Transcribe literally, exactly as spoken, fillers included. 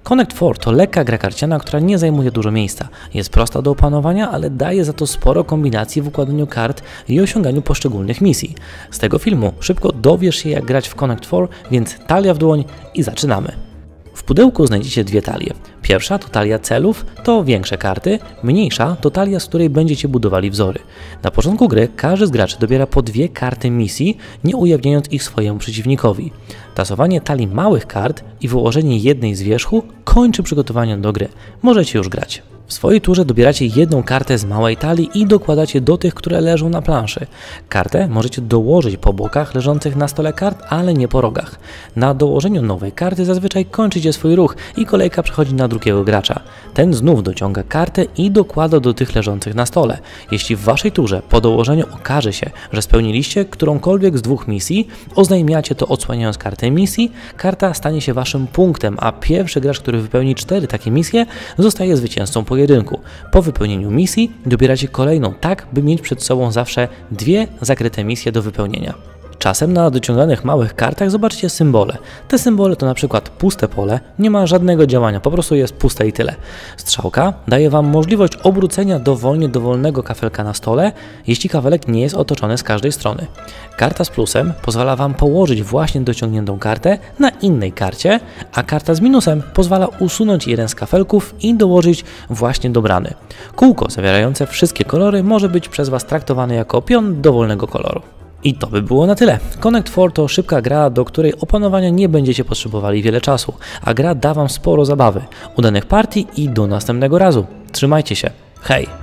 Connect four to lekka gra karciana, która nie zajmuje dużo miejsca. Jest prosta do opanowania, ale daje za to sporo kombinacji w układaniu kart i osiąganiu poszczególnych misji. Z tego filmu szybko dowiesz się, jak grać w Connect four, więc talia w dłoń i zaczynamy. W pudełku znajdziecie dwie talie. Pierwsza to talia celów, to większe karty, mniejsza to talia, z której będziecie budowali wzory. Na początku gry każdy z graczy dobiera po dwie karty misji, nie ujawniając ich swojemu przeciwnikowi. Tasowanie talii małych kart i wyłożenie jednej z wierzchu kończy przygotowanie do gry. Możecie już grać. W swojej turze dobieracie jedną kartę z małej talii i dokładacie do tych, które leżą na planszy. Kartę możecie dołożyć po bokach leżących na stole kart, ale nie po rogach. Na dołożeniu nowej karty zazwyczaj kończycie swój ruch i kolejka przechodzi na drugiego gracza. Ten znów dociąga kartę i dokłada do tych leżących na stole. Jeśli w waszej turze po dołożeniu okaże się, że spełniliście którąkolwiek z dwóch misji, oznajmiacie to odsłaniając kartę misji, karta stanie się waszym punktem, a pierwszy gracz, który wypełni cztery takie misje, zostaje zwycięzcą pojedynku. Po wypełnieniu misji dobieracie kolejną tak, by mieć przed sobą zawsze dwie zakryte misje do wypełnienia. Czasem na dociąganych małych kartach zobaczycie symbole. Te symbole to na przykład puste pole, nie ma żadnego działania, po prostu jest puste i tyle. Strzałka daje wam możliwość obrócenia dowolnie dowolnego kafelka na stole, jeśli kafelek nie jest otoczony z każdej strony. Karta z plusem pozwala wam położyć właśnie dociągniętą kartę na innej karcie, a karta z minusem pozwala usunąć jeden z kafelków i dołożyć właśnie dobrany. Kółko zawierające wszystkie kolory może być przez was traktowane jako pion dowolnego koloru. I to by było na tyle. Connect four to szybka gra, do której opanowania nie będziecie potrzebowali wiele czasu, a gra da wam sporo zabawy. Udanych partii i do następnego razu. Trzymajcie się. Hej!